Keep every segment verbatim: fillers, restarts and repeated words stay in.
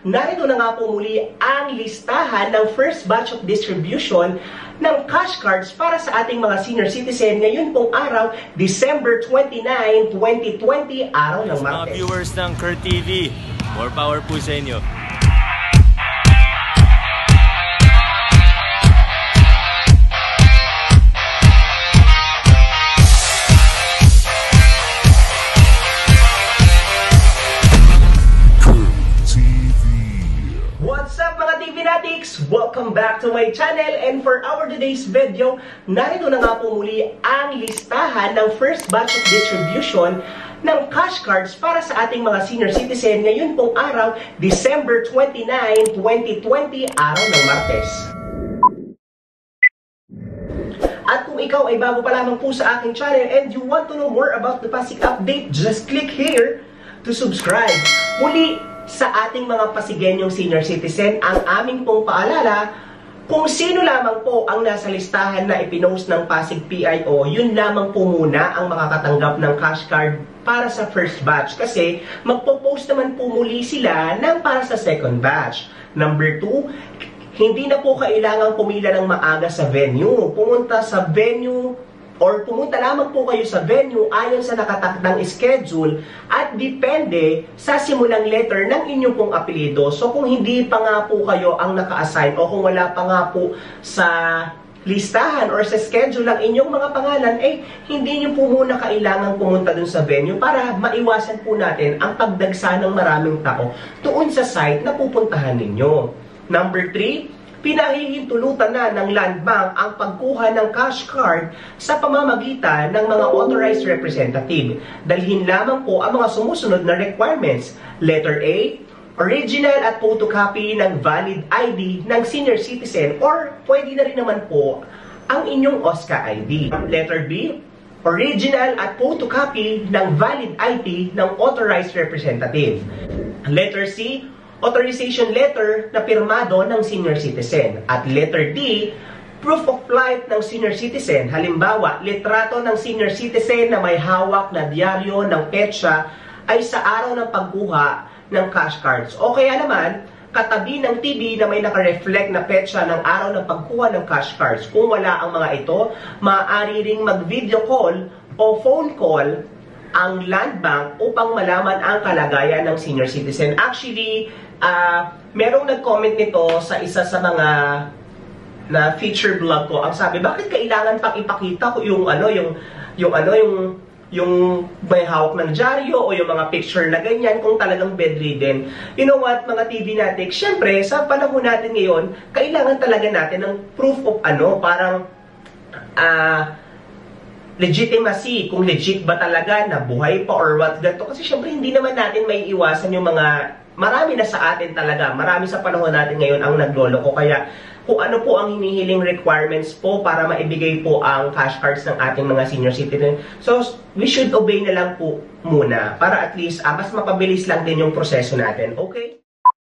narito na nga po muli ang listahan ng first batch of distribution ng cash cards para sa ating mga senior citizen ngayon pong araw, December twenty-nine, twenty twenty, araw ng Martes. Mga viewers ng Kurt T V, more power po sa inyo. What's up mga T V Natics? Welcome back to my channel, and for our today's video, narito na nga po muli ang listahan ng first batch of distribution ng cash cards para sa ating mga senior citizen ngayon pong araw, December twenty-nine, twenty twenty, araw ng Martes. At kung ikaw ay bago pa lamang po sa aking channel and you want to know more about the Pasig update, just click here to subscribe. Muli, sa ating mga Pasigueñong senior citizen, ang aming pong paalala, kung sino lamang po ang nasa listahan na ipinost ng Pasig P I O, yun lamang po muna ang makakatanggap ng cash card para sa first batch. Kasi magpo-post naman po muli sila ng para sa second batch. Number two, hindi na po kailangang pumila ng maaga sa venue. Pumunta sa venue or pumunta lamang po kayo sa venue ayon sa nakatakdang schedule at depende sa simulang letter ng inyong pong apelyido. So kung hindi pa nga po kayo ang naka-assign o kung wala pa nga po sa listahan or sa schedule ng inyong mga pangalan, eh hindi nyo po muna kailangang pumunta dun sa venue para maiwasan po natin ang pagdagsa ng maraming tao doon sa site na pupuntahan ninyo. Number three, pinahihintulutan na ng Land Bank ang pagkuha ng cash card sa pamamagitan ng mga authorized representative. Dalhin lamang po ang mga sumusunod na requirements. Letter A, original at photocopy ng valid I D ng senior citizen or pwede na rin naman po ang inyong O S C A I D. Letter B, original at photocopy ng valid I D ng authorized representative. Letter C, authorization letter na pirmado ng senior citizen. At letter D, proof of life ng senior citizen. Halimbawa, litrato ng senior citizen na may hawak na dyaryo ng petsa ay sa araw ng pagkuha ng cash cards. O kaya naman, katabi ng T V na may nakareflect na petsa ng araw ng pagkuha ng cash cards. Kung wala ang mga ito, maaari ring mag-video call o phone call ang Land Bank upang malaman ang kalagayan ng senior citizen. Actually, uh, merong nag-comment nito sa isa sa mga na feature vlog ko. Ang sabi, bakit kailangan pang ipakita ko yung ano, yung yung ano, yung yung may hawak ng dyaryo o yung mga picture na ganyan kung talagang bedridden. You know what, mga T V natin, syempre, sa panahon natin ngayon, kailangan talaga natin ng proof of ano, parang ah, uh, legitimacy, kung legit ba talaga na buhay pa or what ganito. Kasi syempre hindi naman natin may iwasan yung mga, marami na sa atin talaga, marami sa panahon natin ngayon ang nagloloko. Kaya kung ano po ang hinihiling requirements po para maibigay po ang cash cards ng ating mga senior citizen, so we should obey na lang po muna para at least ah, mas mapabilis lang din yung proseso natin. Okay?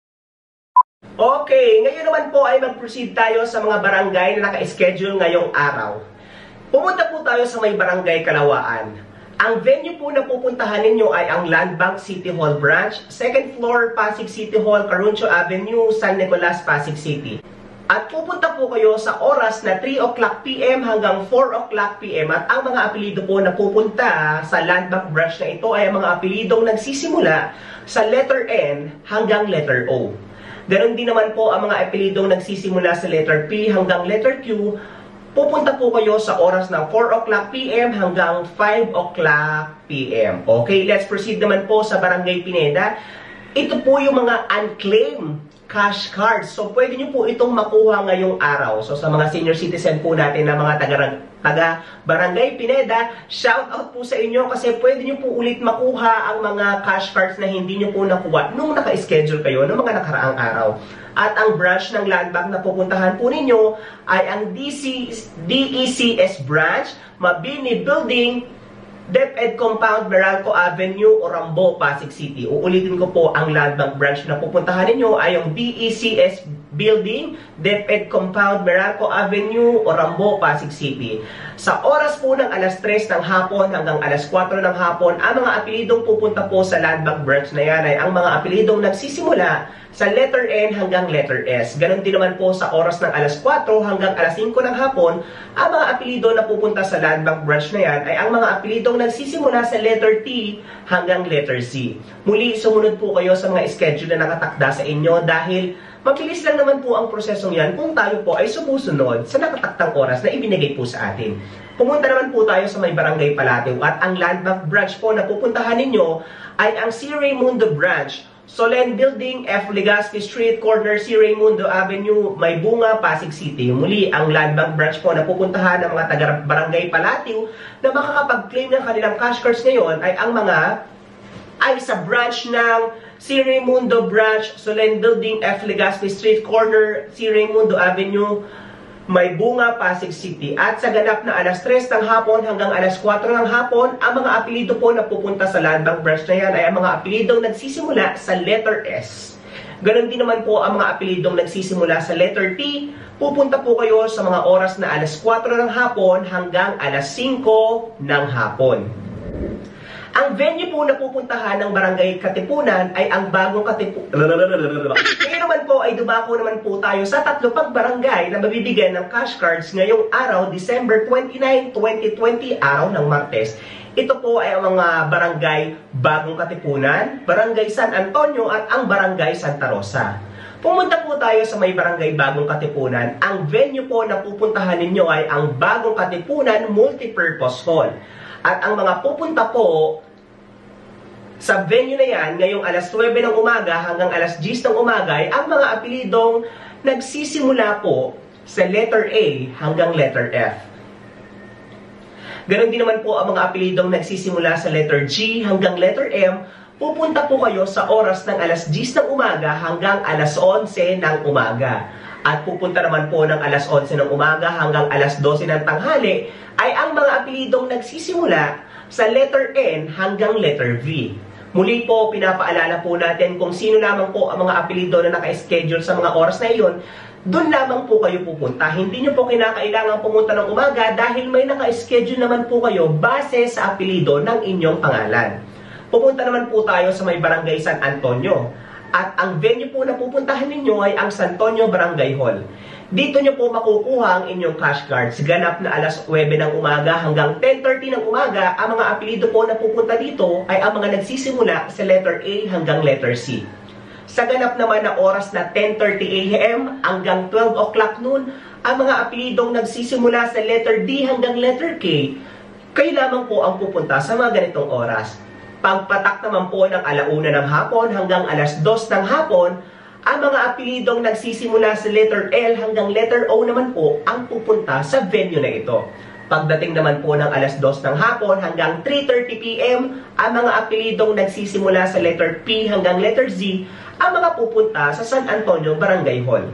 Okay, ngayon naman po ay mag-proceed tayo sa mga barangay na naka-schedule ngayong araw. Pumunta po tayo sa may barangay Kalawaan. Ang venue po na pupuntahan ninyo ay ang Land Bank City Hall Branch, second floor, Pasig City Hall, Caruncho Avenue, San Nicolas, Pasig City. At pupunta po kayo sa oras na three o'clock p m hanggang four o'clock p m At ang mga apelido po na pupunta sa Land Bank Branch na ito ay ang mga apelidong nagsisimula sa letter N hanggang letter O. Ganon din naman po ang mga apelidong nagsisimula sa letter P hanggang letter Q. Pupunta po kayo sa oras ng four o'clock p m hanggang five o'clock p m Okay, let's proceed naman po sa Barangay Pineda. Ito po yung mga unclaimed cash cards. So, pwede nyo po itong makuha ngayong araw. So, sa mga senior citizen po natin na mga taga, taga Barangay Pineda, shout out po sa inyo kasi pwede nyo po ulit makuha ang mga cash cards na hindi nyo po nakuha nung naka-schedule kayo ng mga nakaraang araw. At ang branch ng Land Bank na pupuntahan po ninyo ay ang D E C S branch, Mabini Building, DepEd Compound, Meralco Avenue, Orambo, Pasig City. Uulitin ko po, ang Land Bank branch na pupuntahan ninyo ay yung D E C S Building, DepEd Compound, Meralco Avenue, Orambo, Pasig City. Sa oras po ng alas tres ng hapon hanggang alas kwatro ng hapon, ang mga apelidong pupunta po sa Land Bank branch na yan ay ang mga apelidong nagsisimula sa letter N hanggang letter S. Ganon din naman po sa oras ng alas kwatro hanggang alas singko ng hapon, ang mga apelido na pupunta sa Land Bank branch na yan ay ang mga apelidong nagsisimula sa letter T hanggang letter C. Muli, sumunod po kayo sa mga schedule na nakatakda sa inyo dahil mabilis lang naman po ang prosesong yan kung tayo po ay sumusunod sa nakataktang oras na ibinigay po sa atin. Pumunta naman po tayo sa may Barangay Palateo at ang Land Bank branch po na pupuntahan ninyo ay ang C. Raimundo branch, Solen Building, F. Legazpi Street, corner C. Raimundo Avenue, May Bunga, Pasig City. Muli, ang Land Bank branch po na pupuntahan ng mga taga-Barangay Palateo na makakapag-claim ng kanilang cash cards ngayon ay ang mga ay sa branch ng C. Raimundo branch, Solen Building, F. Legazpi Street, corner C. Raimundo Avenue, May Bunga, Pasig City. At sa ganap na alas tres ng hapon hanggang alas kwatro ng hapon, ang mga apelido po na pupunta sa Land Bank branch na yan ay ang mga apelidong nagsisimula sa letter S. Ganon din naman po ang mga apelidong nagsisimula sa letter T. Pupunta po kayo sa mga oras na alas kwatro ng hapon hanggang alas singko ng hapon. Ang venue po na pupuntahan ng Barangay Katipunan ay ang bagong Katipunan. Ngayon naman po ay dumako naman po tayo sa tatlo pang barangay na mabibigyan ng cash cards ngayong araw, December twenty-nine, twenty twenty, araw ng Martes. Ito po ay ang mga barangay Bagong Katipunan, Barangay San Antonio at ang Barangay Santa Rosa. Pumunta po tayo sa may Barangay Bagong Katipunan. Ang venue po na pupuntahan ninyo ay ang Bagong Katipunan Multipurpose Hall. At ang mga pupunta po sa venue na yan, ngayong alas nuwebe ng umaga hanggang alas diyes ng umaga ay ang mga apelidong nagsisimula po sa letter A hanggang letter F. Ganon din naman po ang mga apelidong nagsisimula sa letter G hanggang letter M. Pupunta po kayo sa oras ng alas diyes ng umaga hanggang alas onse ng umaga. At pupunta naman po ng alas onse ng umaga hanggang alas dose ng tanghali ay ang mga apelidong nagsisimula sa letter N hanggang letter V. Muli po, pinapaalala po natin kung sino lamang po ang mga apelido na naka-schedule sa mga oras na iyon, doon lamang po kayo pupunta. Hindi nyo po kinakailangan pumunta ng umaga dahil may naka-schedule naman po kayo base sa apelido ng inyong pangalan. Pupunta naman po tayo sa may Barangay San Antonio. At ang venue po na pupuntahan ninyo ay ang San Antonio Barangay Hall. Dito nyo po makukuha ang inyong cash cards. Ganap na alas nuwebe ng umaga hanggang ten thirty ng umaga, ang mga apelido po na pupunta dito ay ang mga nagsisimula sa letter A hanggang letter C. Sa ganap naman na oras na ten thirty a m hanggang twelve o'clock noon, ang mga apelidong nagsisimula sa letter D hanggang letter K, kayo lamang po ang pupunta sa mga ganitong oras. Pagpatak naman po ng alauna ng hapon hanggang alas dos ng hapon, ang mga apelidong nagsisimula sa letter L hanggang letter O naman po ang pupunta sa venue na ito. Pagdating naman po ng alas dos ng hapon hanggang three thirty p m, ang mga apelidong nagsisimula sa letter P hanggang letter Z ang mga pupunta sa San Antonio Barangay Hall.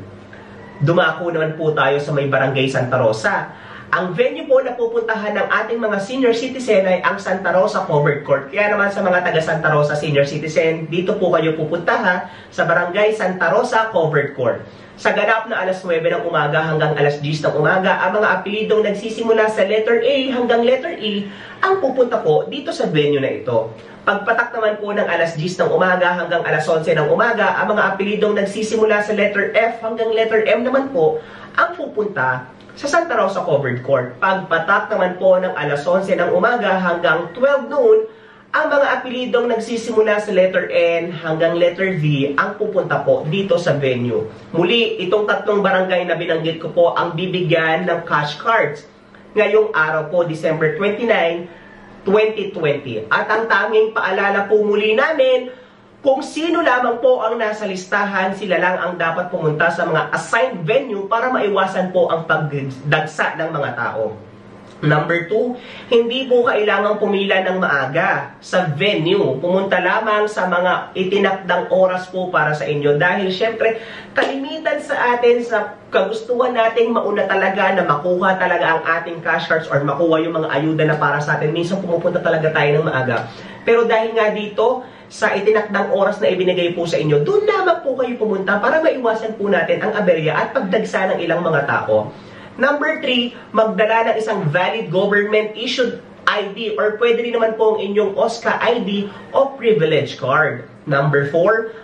Dumako naman po tayo sa may Barangay Santa Rosa. Ang venue po na pupuntahan ng ating mga senior citizen ay ang Santa Rosa Covered Court. Kaya naman sa mga taga Santa Rosa senior citizen, dito po kayo pupunta ha, sa Barangay Santa Rosa Covered Court. Sa ganap na alas nuwebe ng umaga hanggang alas diyes ng umaga, ang mga apelidong nagsisimula sa letter A hanggang letter E ang pupunta po dito sa venue na ito. Pagpatak naman po ng alas diyes ng umaga hanggang alas onse ng umaga, ang mga apelidong nagsisimula sa letter F hanggang letter M naman po ang pupunta sa Santa Rosa Covered Court. Pagpatak naman po ng alas onse ng umaga hanggang twelve noon, ang mga apelidong nagsisimula sa letter N hanggang letter V ang pupunta po dito sa venue. Muli, itong tatlong barangay na binanggit ko po ang bibigyan ng cash cards ngayong araw po, December twenty-nine, twenty twenty. At ang tanging paalala po muli namin, kung sino lamang po ang nasa listahan, sila lang ang dapat pumunta sa mga assigned venue para maiwasan po ang pagdagsa ng mga tao. Number two, hindi po kailangang pumila ng maaga sa venue. Pumunta lamang sa mga itinakdang oras po para sa inyo. Dahil syempre, kalimitan sa atin, sa kagustuhan nating mauna talaga na makuha talaga ang ating cash cards or makuha yung mga ayuda na para sa atin. Minsan pumupunta talaga tayo ng maaga. Pero dahil nga dito, sa itinakdang oras na ibinigay po sa inyo, doon lamang po kayo pumunta para maiwasan po natin ang aberya at pagdagsa ng ilang mga tao. Number three, magdala ng isang valid government-issued I D or pwede rin naman po ang inyong O S C A I D o privilege card. Number four,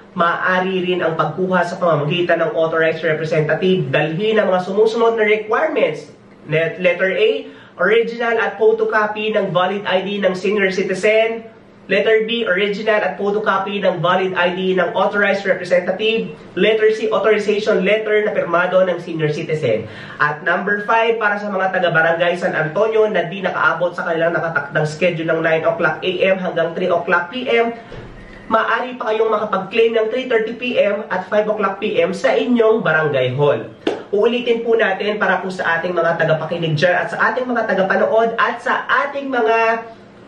maaari rin ang pagkuha sa pamamagitan ng authorized representative. Dalhin ang mga sumusunod na requirements. Net, letter A, original at photocopy ng valid I D ng senior citizen. Letter B, original at photocopy ng valid I D ng authorized representative. Letter C, authorization letter na pirmado ng senior citizen. At number five, para sa mga taga-barangay San Antonio na di nakaabot sa kanilang nakatakdang schedule ng nine o'clock A M hanggang three o'clock P M, maaari pa kayong makapag-claim ng three thirty P M at five o'clock P M sa inyong barangay hall. Uulitin po natin para po sa ating mga tagapakinig dyan at sa ating mga tagapanood at sa ating mga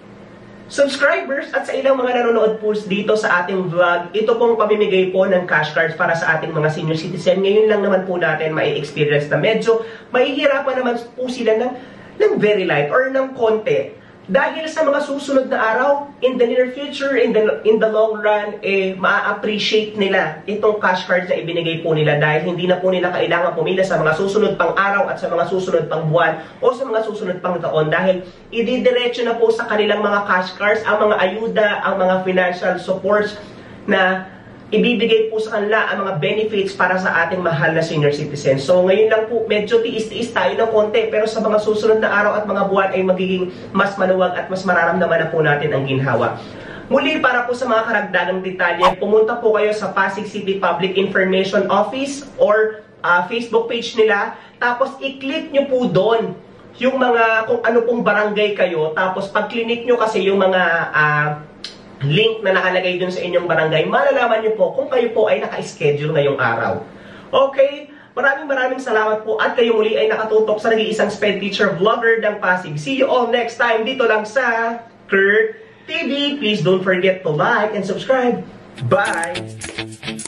subscribers at sa ilang mga nanonood po dito sa ating vlog. Ito pong pamimigay po ng cash cards para sa ating mga senior citizen. Ngayon lang naman po natin mai-experience na medyo mahihirapan naman po sila ng, ng very light or ng konti. Dahil sa mga susunod na araw, in the near future, in the, in the long run, eh, ma-appreciate nila itong cash cards na ibinigay po nila dahil hindi na po nila kailangan pumila sa mga susunod pang araw at sa mga susunod pang buwan o sa mga susunod pang taon dahil ididiretso na po sa kanilang mga cash cards ang mga ayuda, ang mga financial supports na ibibigay po sa kanila ang mga benefits para sa ating mahal na senior citizen. So ngayon lang po, medyo tiis-tiis tayo ng konti, pero sa mga susunod na araw at mga buwan ay magiging mas maluwag at mas mararamdaman na po natin ang ginhawa. Muli, para po sa mga karagdagang detalye, pumunta po kayo sa Pasig City Public Information Office or uh, Facebook page nila, tapos i-click nyo po doon yung mga, kung ano pong barangay kayo, tapos pag-click nyo kasi yung mga uh, link na nakalagay dun sa inyong barangay, malalaman nyo po kung kayo po ay naka-schedule ngayong araw. Okay, maraming maraming salamat po at kayo muli ay nakatutok sa nag-iisang sped teacher vlogger ng Pasig. See you all next time dito lang sa Kurt T V. Please don't forget to like and subscribe. Bye!